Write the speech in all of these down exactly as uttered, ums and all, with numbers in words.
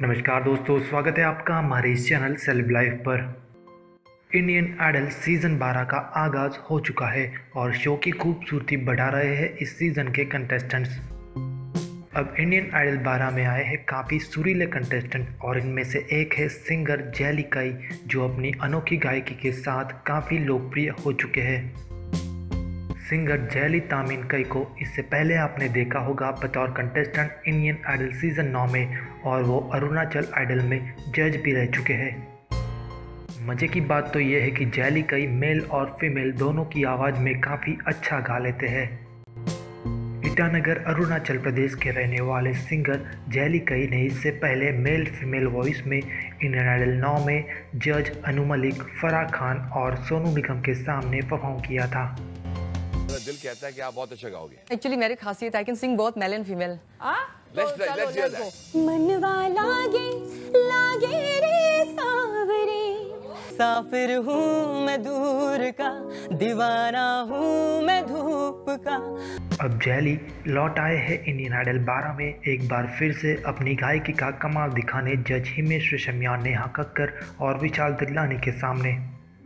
नमस्कार दोस्तों, स्वागत है आपका हमारे इस चैनल सेलेब लाइफ पर। इंडियन आइडल सीज़न बारह का आगाज़ हो चुका है और शो की खूबसूरती बढ़ा रहे हैं इस सीज़न के कंटेस्टेंट्स। अब इंडियन आइडल बारह में आए हैं काफ़ी सुरीले कंटेस्टेंट और इनमें से एक है सिंगर जैली कई, जो अपनी अनोखी गायकी के साथ काफ़ी लोकप्रिय हो चुके हैं। सिंगर जैली तामिन कई को इससे पहले आपने देखा होगा बतौर कंटेस्टेंट इंडियन आइडल सीज़न नौ में, और वो अरुणाचल आइडल में जज भी रह चुके हैं। मज़े की बात तो ये है कि जैली कई मेल और फीमेल दोनों की आवाज़ में काफ़ी अच्छा गा लेते हैं। ईटानगर अरुणाचल प्रदेश के रहने वाले सिंगर जैली कई ने इससे पहले मेल फीमेल वॉइस में इंडियन आइडल नौ में जज अनु मलिक, फराह खान और सोनू निगम के सामने परफॉर्म किया था। दिल कहता है कि आप बहुत अच्छा गाओगे। एक्चुअली मेरी खासियत I can sing both male and female. Let's let's hear that. मनवा लागे लागे रे सावरे, साफिर हूँ मैं दूर का, दीवाना हूँ मैं धूप का। अब जैली लौट आए हैं इंडियन आइडल बारह में एक बार फिर से अपनी गायकी का कमाल दिखाने जज हिमेश रेशमिया, नेहा कक्कर और विशाल दिल्लानी के सामने।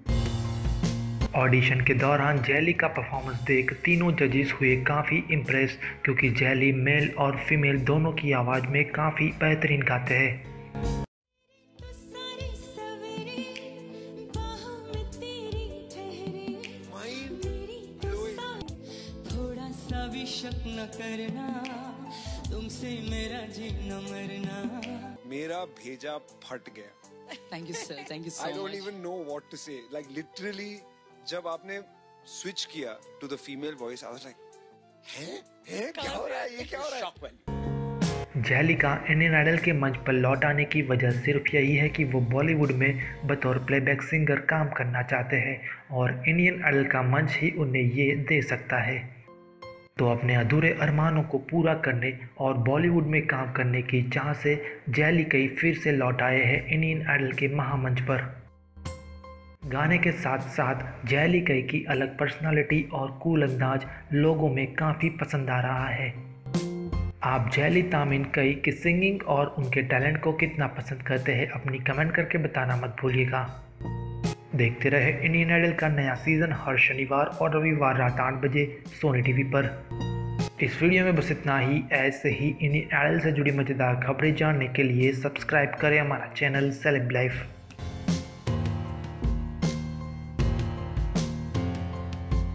ऑडिशन के दौरान जैली का परफॉर्मेंस देख तीनों जजेस हुए काफ़ी इम्प्रेस, क्योंकि जैली मेल और फीमेल दोनों की आवाज़ में काफ़ी बेहतरीन गाते हैं। थोड़ा सा भी शक न करना, तुमसे मेरा जीना मरना। मेरा भेजा फट गया। Thank you sir, thank you so much. I don't even know what to say. Like literally, जब आपने स्विच किया to the female voice, I was like, हैं हैं क्या हो रहा है, ये क्या हो रहा है? Shock value. जैली का इंडियन आइडल के मंच पर लौट आने की वजह सिर्फ यही है कि वो बॉलीवुड में बतौर प्लेबैक सिंगर काम करना चाहते हैं और इंडियन आइडल का मंच ही उन्हें ये दे सकता है। तो अपने अधूरे अरमानों को पूरा करने और बॉलीवुड में काम करने की चाह से जैली कई फिर से लौट आए हैं इंडियन आइडल के महामंच पर। गाने के साथ साथ जैली कई की अलग पर्सनालिटी और कूल अंदाज लोगों में काफ़ी पसंद आ रहा है। आप जैली तामिन कई की सिंगिंग और उनके टैलेंट को कितना पसंद करते हैं, अपनी कमेंट करके बताना मत भूलिएगा। देखते रहे इंडियन आइडल का नया सीज़न हर शनिवार और रविवार रात आठ बजे सोनी टीवी पर। इस वीडियो में बस इतना ही। ऐसे ही इंडियन आइडल से जुड़ी मज़ेदार खबरें जानने के लिए सब्सक्राइब करें हमारा चैनल सेलेब लाइफ।